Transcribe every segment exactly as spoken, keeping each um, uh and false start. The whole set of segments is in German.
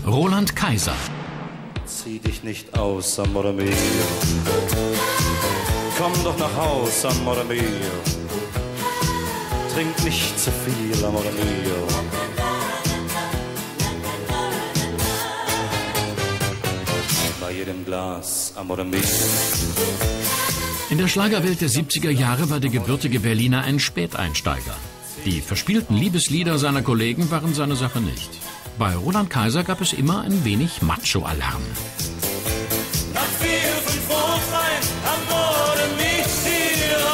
Roland Kaiser. Zieh dich nicht aus, amore mio. Komm doch nach Haus, amore mio. Trink nicht zu viel, amore mio. Bei jedem Glas, amore mio. In der Schlagerwelt der siebziger Jahre war der gebürtige Berliner ein Späteinsteiger. Die verspielten Liebeslieder seiner Kollegen waren seine Sache nicht. Bei Roland Kaiser gab es immer ein wenig Macho-Alarm. Nach vier, fünf Uhr rein, amore mio.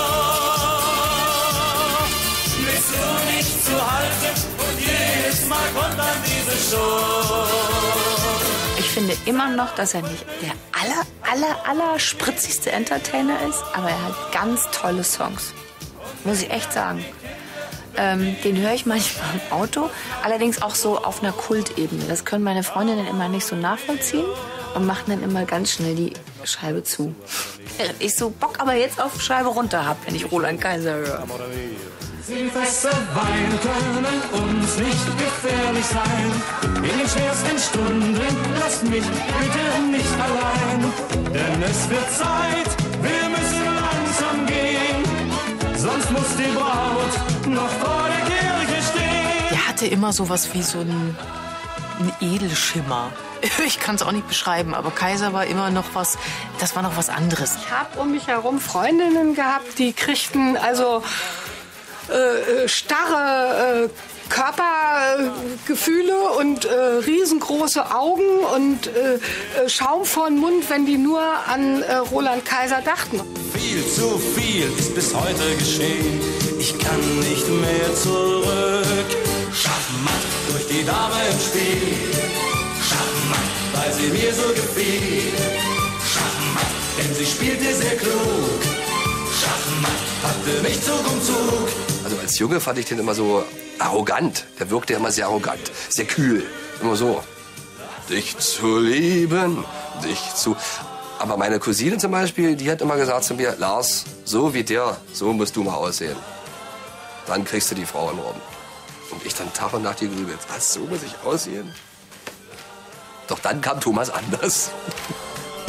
Bist du nicht zu halten und jedes Mal kommt dann diese Show. Ich finde immer noch, dass er nicht der aller, aller, aller spritzigste Entertainer ist, aber er hat ganz tolle Songs. Muss ich echt sagen. Ähm, den höre ich manchmal im Auto, allerdings auch so auf einer Kultebene. Das können meine Freundinnen immer nicht so nachvollziehen und machen dann immer ganz schnell die Scheibe zu. Ich so Bock aber jetzt auf Scheibe runter hab, wenn ich Roland Kaiser höre. Silvester Wein können uns nicht gefährlich sein. In den schwersten Stunden lasst mich bitte nicht allein. Denn es wird Zeit, wir müssen langsam gehen. Sonst muss die Braut noch vor der Kirche stehen. Der hatte immer sowas wie so ein, ein Edelschimmer. Ich kann es auch nicht beschreiben, aber Kaiser war immer noch was, das war noch was anderes. Ich habe um mich herum Freundinnen gehabt, die kriegten also äh, starre äh, Körpergefühle und äh, riesengroße Augen und äh, Schaum vor den Mund, wenn die nur an äh, Roland Kaiser dachten. Viel zu viel ist bis heute geschehen. Ich kann nicht mehr zurück. Schachmatt durch die Dame im Spiel. Schachmatt, weil sie mir so gefiel. Schachmatt, denn sie spielte sehr klug. Schachmatt, hatte mich Zug um Zug. Also als Junge fand ich den immer so arrogant. Der wirkte immer sehr arrogant, sehr kühl. Immer so. Dich zu lieben, dich zu... Aber meine Cousine zum Beispiel, die hat immer gesagt zu mir, Lars, so wie der, so musst du mal aussehen. Dann kriegst du die Frau in Orden. Und ich dann Tag und Nacht gegrübelt. Was, so muss ich aussehen? Doch dann kam Thomas Anders.